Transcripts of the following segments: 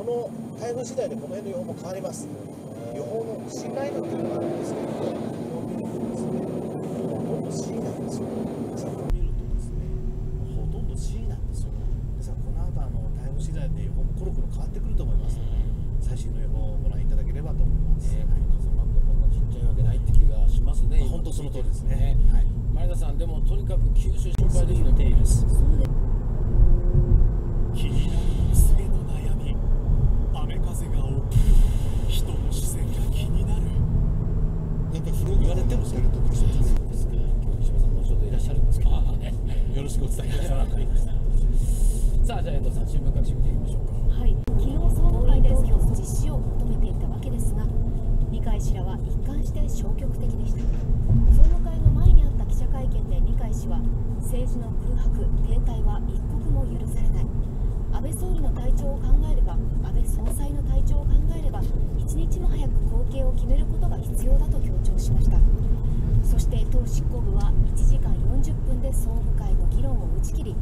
の台風次第でこの辺の予報も変わります。予報の信頼度っていうのがあるんですけども、ほとんど C なんですよ。さあ見るとですね、ほとんど C なんですよ。ですからこの後台風次第で予報もコロコロ変わってくると思いますので、最新の予報をご覧いただければと思います。 風マークがこんなちっちゃいわけないって気がしますね。 本当その通りですね。 前田さん、でもとにかく九州心配ですよね。 気になる娘の悩み、雨風が起きる、人の視線が気になる。 なんか風呂言われてもそれとかそうですか。 今日石破さん後ほどいらっしゃるんですけど、よろしくお伝えください。さあ、じゃあ遠藤さん、新聞各紙見ていきましょうか。 はい、昨日総務会で投票実施を求めていたわけですが、二階氏らは一貫して消極的でした。総務会の前にあった記者会見で二階氏は、政治の空白停滞は一刻も許されない、安倍総理の体調を考えれば、安倍総裁の体調を考えれば、一日も早く後継を決めることが必要だと強調しました。そして党執行部は1時間40分で総務会の議論を打ち切り、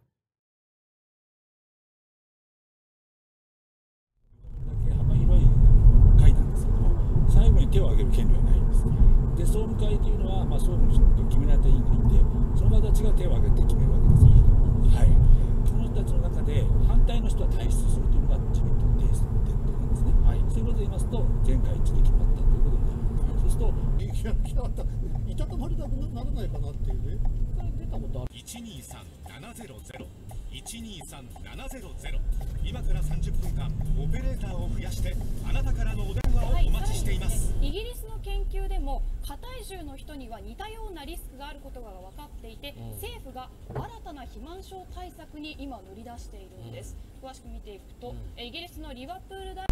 幅広い会なんですけども、最後に手を挙げる権利はないんです。で、総務会というのは、総務の人と決められた委員がいて、その方たちが手を挙げて決めるわけです。その人たちの中で反対の人は退出するというのが自民党の提出の伝統なんですね。そういうことで言いますと、全会一致で決まったということになります。そうすると、いたたまれなくならないかなっていうね。 出たことある。 123700 123700、今から30分間オペレーターを増やしてあなたからのお電話をお待ちしています。 イギリスの研究でも過体重の人には似たようなリスクがあることが分かっていて、政府が新たな肥満症対策に今乗り出しているんです。詳しく見ていくと、イギリスのリバプール大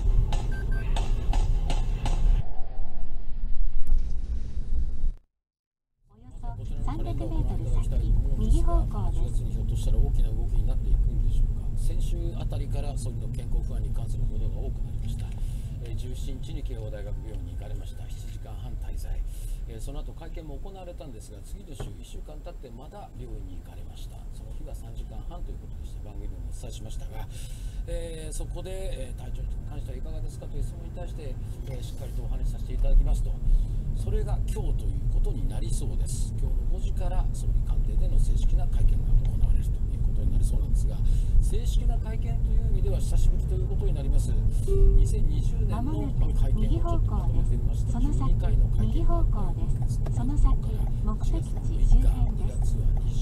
300メートル先、右方向です。 4月にひょっとしたら大きな動きになっていくんでしょうか。先週あたりから総理の健康不安に関する報道が多くなりました。17日に慶応大学病院に行かれました。7時間半滞在。その後会見も行われたんですが、次の週1週間経ってまだ病院に行かれました。その日が3時間半ということでした。番組でもお伝えしましたが、そこで、体調に関してはいかがですかという質問に対して、しっかりとお話しさせていただきますと、それが今日ということになりそうです。今日の5時から総理官邸での正式な会見が行われるということになりそうなんですが、正式な会見という意味では久しぶりということになります。2020年の会見をちょっとまとめてみました。12回の会見が行われます。 その先、目的地周辺です。 2月は